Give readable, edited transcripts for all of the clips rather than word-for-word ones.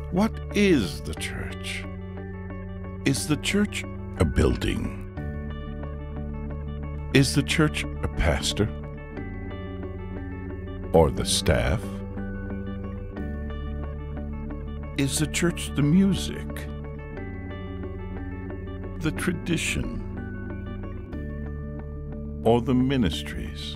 What is the church? Is the church a building? Is the church a pastor? Or the staff? Is the church the music? The tradition? Or the ministries?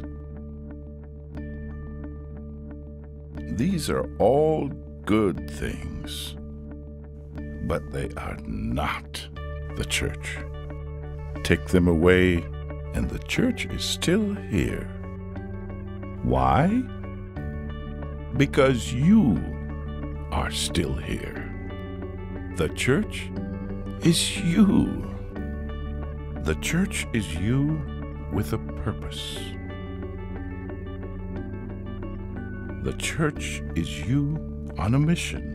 These are all good things, but they are not the church. Take them away, and the church is still here. Why? Because you are still here. The church is you. The church is you with a purpose. The church is you on a mission.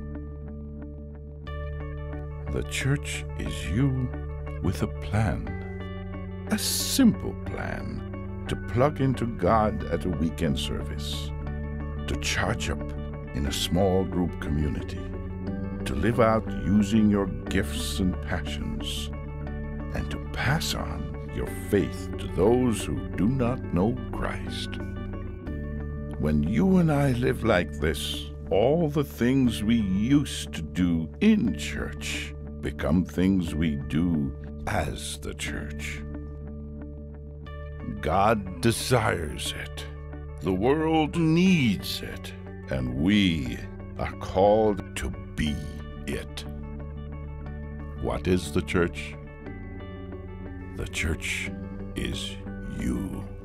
The church is you with a plan. A simple plan to plug into God at a weekend service, to charge up in a small group community, to live out using your gifts and passions, and to pass on your faith to those who do not know Christ. When you and I live like this, all the things we used to do in church become things we do as the church. God desires it. The world needs it. And we are called to be it. What is the church? The church is you.